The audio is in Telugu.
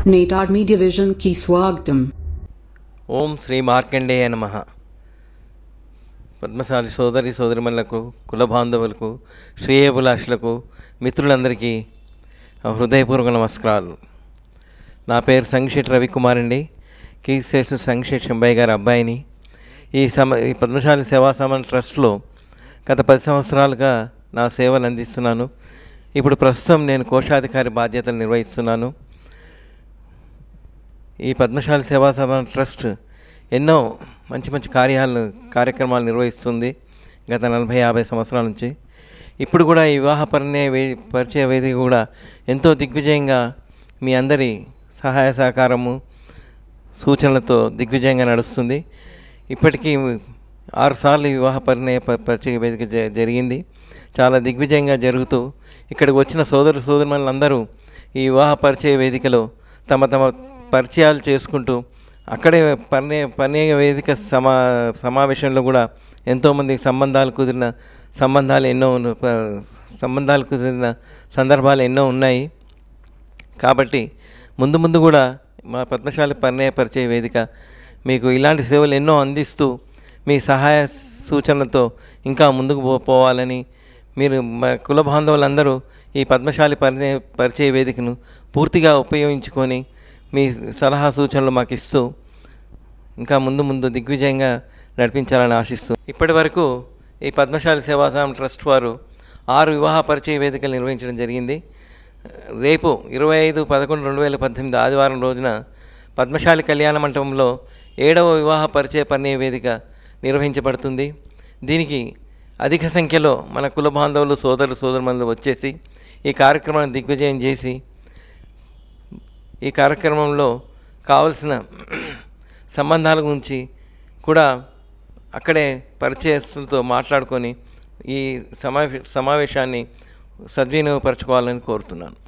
नेटाड मीडिया विजन की स्वागतम। ఓం శ్రీ మార్కండేయ నమః. పద్మశాలి సోదరి సోదరిమణులకు, కుల బాంధవులకు, శ్రేయోభిలాషులకు, మిత్రులందరికీ హృదయపూర్వక నమస్కారాలు. నా పేరు సంగిశెట్టి రవికుమార్ అండి. కీర్తిశేషులు సంగిశెట్టి శంభయ్య గారి అబ్బాయిని. ఈ పద్మశాలి సేవా సమాన్ ట్రస్ట్లో గత 10 సంవత్సరాలుగా నా సేవలు అందిస్తున్నాను. ఇప్పుడు ప్రస్తుతం నేను కోశాధికారి బాధ్యతలు నిర్వహిస్తున్నాను. ఈ పద్మశాలి సేవా సమాన్ ట్రస్ట్ ఎన్నో మంచి కార్యక్రమాలు నిర్వహిస్తుంది గత 40-50 సంవత్సరాల నుంచి. ఇప్పుడు కూడా ఈ వివాహ పరిచయ వేదిక కూడా ఎంతో దిగ్విజయంగా మీ అందరి సహాయ సహకారము సూచనలతో దిగ్విజయంగా నడుస్తుంది. ఇప్పటికీ 6 సార్లు ఈ వివాహ పరిచయ వేదిక జరిగింది. చాలా దిగ్విజయంగా జరుగుతూ ఇక్కడికి వచ్చిన సోదరులందరూ ఈ వివాహ పరిచయ వేదికలో తమ పరిచయాలు చేసుకుంటూ అక్కడే పరిచయ వేదిక సమావేశంలో కూడా ఎంతోమంది సంబంధాలు కుదిరిన సందర్భాలు ఎన్నో ఉన్నాయి. కాబట్టి ముందు కూడా మా పద్మశాలి పరిచయ వేదిక మీకు ఇలాంటి సేవలు ఎన్నో అందిస్తూ మీ సహాయ సూచనలతో ఇంకా ముందుకు పోవాలని, మీరు మా కుల బాంధవులందరూ ఈ పద్మశాలి పరిచయ వేదికను పూర్తిగా ఉపయోగించుకొని మీ సలహా సూచనలు మాకు ఇస్తూ ఇంకా ముందు దిగ్విజయంగా నడిపించాలని ఆశిస్తూ, ఇప్పటి వరకు ఈ పద్మశాలి సేవాశ్రమం ట్రస్ట్ వారు 6 వివాహ పరిచయ వేదికలు నిర్వహించడం జరిగింది. రేపు 25/11/2018 ఆదివారం రోజున పద్మశాలి కళ్యాణ మంటపంలో 7వ వివాహ పరిచయ వేదిక నిర్వహించబడుతుంది. దీనికి అధిక సంఖ్యలో మన కుల బాంధవులు సోదరుమణులు వచ్చేసి ఈ కార్యక్రమాన్ని దిగ్విజయం చేసి ఈ కార్యక్రమంలో కావలసిన సంబంధాల గురించి కూడా అక్కడే పరిచయస్తులతో మాట్లాడుకొని ఈ సమావేశాన్ని సద్వినియోగపరచుకోవాలని కోరుతున్నాను.